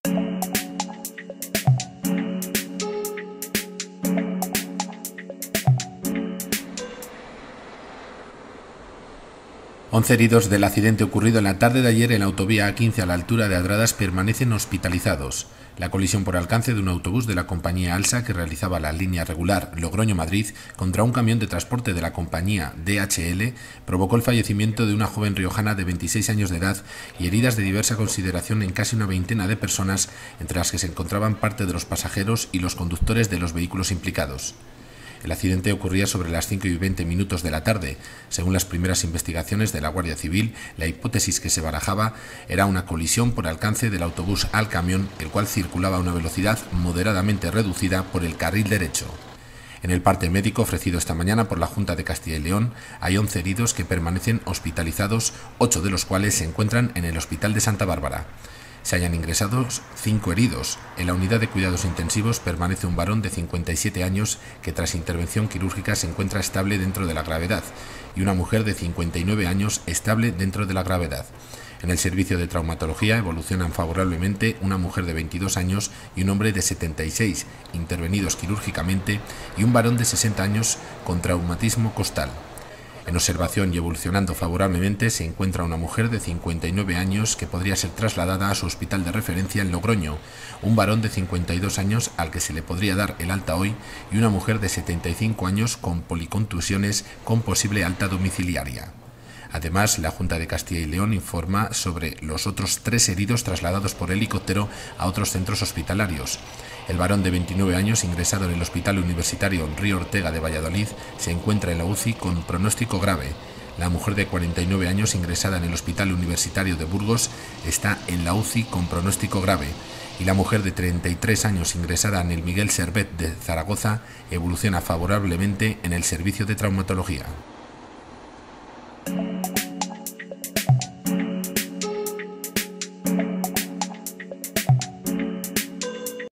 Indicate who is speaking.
Speaker 1: 11 heridos del accidente ocurrido en la tarde de ayer en la autovía A15 a la altura de Adradas permanecen hospitalizados. La colisión por alcance de un autobús de la compañía Alsa que realizaba la línea regular Logroño-Madrid contra un camión de transporte de la compañía DHL provocó el fallecimiento de una joven riojana de 26 años de edad y heridas de diversa consideración en casi una veintena de personas, entre las que se encontraban parte de los pasajeros y los conductores de los vehículos implicados. El accidente ocurría sobre las 5:20 de la tarde. Según las primeras investigaciones de la Guardia Civil, la hipótesis que se barajaba era una colisión por alcance del autobús al camión, el cual circulaba a una velocidad moderadamente reducida por el carril derecho. En el parte médico ofrecido esta mañana por la Junta de Castilla y León hay 11 heridos que permanecen hospitalizados, 8 de los cuales se encuentran en el Hospital de Santa Bárbara. Se hayan ingresado 5 heridos. En la unidad de cuidados intensivos permanece un varón de 57 años que tras intervención quirúrgica se encuentra estable dentro de la gravedad y una mujer de 59 años estable dentro de la gravedad. En el servicio de traumatología evolucionan favorablemente una mujer de 22 años y un hombre de 76 intervenidos quirúrgicamente y un varón de 60 años con traumatismo costal. En observación y evolucionando favorablemente se encuentra una mujer de 59 años que podría ser trasladada a su hospital de referencia en Logroño, un varón de 52 años al que se le podría dar el alta hoy y una mujer de 75 años con policontusiones con posible alta domiciliaria. Además, la Junta de Castilla y León informa sobre los otros 3 heridos trasladados por helicóptero a otros centros hospitalarios. El varón de 29 años ingresado en el Hospital Universitario Río Ortega de Valladolid se encuentra en la UCI con pronóstico grave. La mujer de 49 años ingresada en el Hospital Universitario de Burgos está en la UCI con pronóstico grave y la mujer de 33 años ingresada en el Miguel Servet de Zaragoza evoluciona favorablemente en el servicio de traumatología.